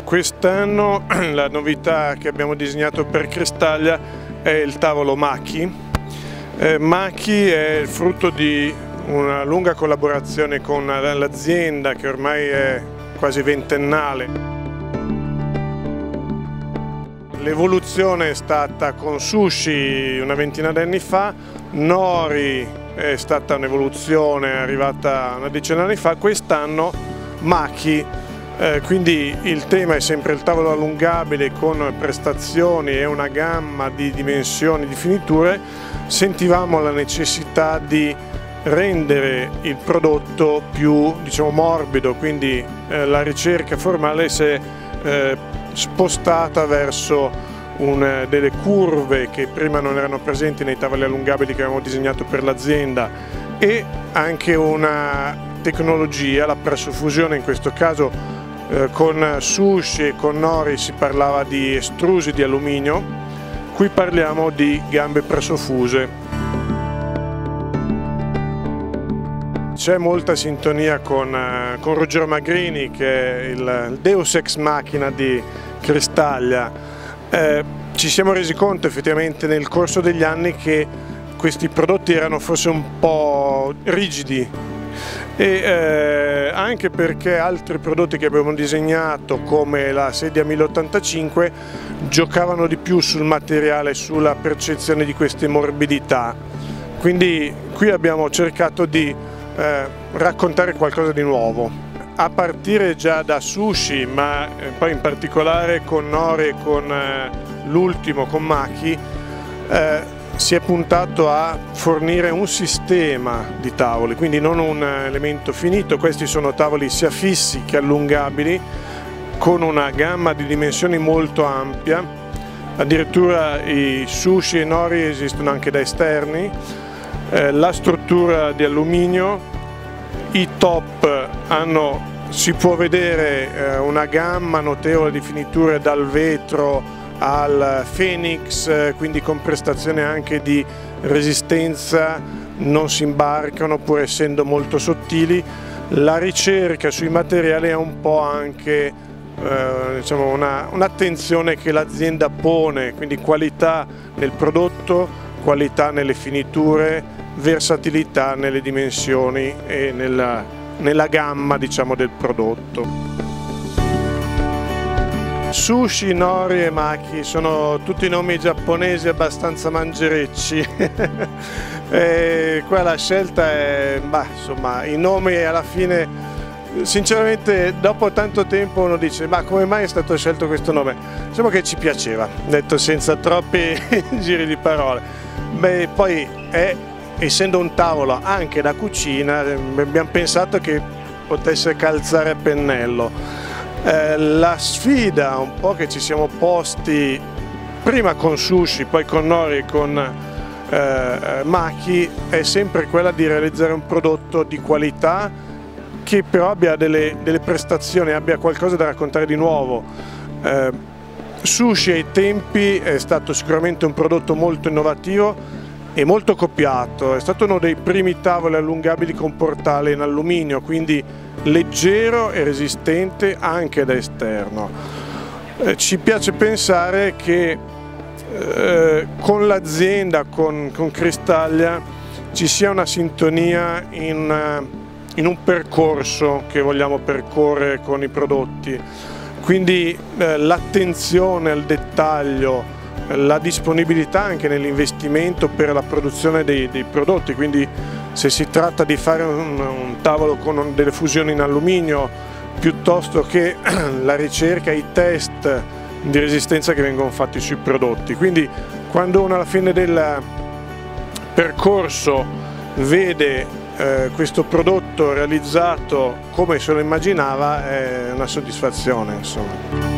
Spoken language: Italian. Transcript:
Quest'anno la novità che abbiamo disegnato per Cristaglia è il tavolo Macchi. Macchi è il frutto di una lunga collaborazione con l'azienda che ormai è quasi ventennale. L'evoluzione è stata con Sushi una ventina d'anni fa, Nori è stata un'evoluzione arrivata una decina d'anni fa, quest'anno Macchi. Quindi il tema è sempre il tavolo allungabile con prestazioni e una gamma di dimensioni, di finiture. Sentivamo la necessità di rendere il prodotto più, morbido, quindi la ricerca formale si è spostata verso delle curve che prima non erano presenti nei tavoli allungabili che avevamo disegnato per l'azienda, e anche una tecnologia, la pressofusione in questo caso. Con Sushi e con Nori si parlava di estrusi di alluminio, qui parliamo di gambe pressofuse. C'è molta sintonia con Ruggero Magrini, che è il deus ex machina di Cristaglia. Ci siamo resi conto effettivamente nel corso degli anni che questi prodotti erano forse un po' rigidi, e anche perché altri prodotti che abbiamo disegnato come la sedia 1085 giocavano di più sul materiale, sulla percezione di queste morbidità. Quindi qui abbiamo cercato di raccontare qualcosa di nuovo, a partire già da Sushi, ma poi in particolare con Nori e con l'ultimo, con Macchi. Si è puntato a fornire un sistema di tavoli, quindi non un elemento finito. Questi sono tavoli sia fissi che allungabili, con una gamma di dimensioni molto ampia. Addirittura i Sushi e Nori esistono anche da esterni. La struttura di alluminio, i top si può vedere una gamma notevole di finiture dal vetro al Phoenix, quindi con prestazione anche di resistenza, non si imbarcano pur essendo molto sottili. La ricerca sui materiali è un po' anche un'attenzione che l'azienda pone, quindi qualità nel prodotto, qualità nelle finiture, versatilità nelle dimensioni e nella gamma del prodotto. Sushi, Nori e Macchi sono tutti nomi giapponesi abbastanza mangerecci. Qua la scelta è, i nomi alla fine, sinceramente dopo tanto tempo uno dice: ma come mai è stato scelto questo nome? Diciamo che ci piaceva, detto senza troppi giri di parole. Poi essendo un tavolo anche da cucina, abbiamo pensato che potesse calzare a pennello. La sfida un po' che ci siamo posti prima con Sushi, poi con Nori e con Macchi è sempre quella di realizzare un prodotto di qualità che però abbia delle prestazioni, abbia qualcosa da raccontare di nuovo. Sushi ai tempi è stato sicuramente un prodotto molto innovativo e molto copiato, è stato uno dei primi tavoli allungabili con portale in alluminio, quindi leggero e resistente anche da esterno. Ci piace pensare che con l'azienda, con Cristaglia, ci sia una sintonia in un percorso che vogliamo percorrere con i prodotti, quindi l'attenzione al dettaglio, la disponibilità anche nell'investimento per la produzione dei prodotti, quindi se si tratta di fare un tavolo con delle fusioni in alluminio, piuttosto che la ricerca, i test di resistenza che vengono fatti sui prodotti. Quindi quando uno alla fine del percorso vede questo prodotto realizzato come se lo immaginava, è una soddisfazione, insomma.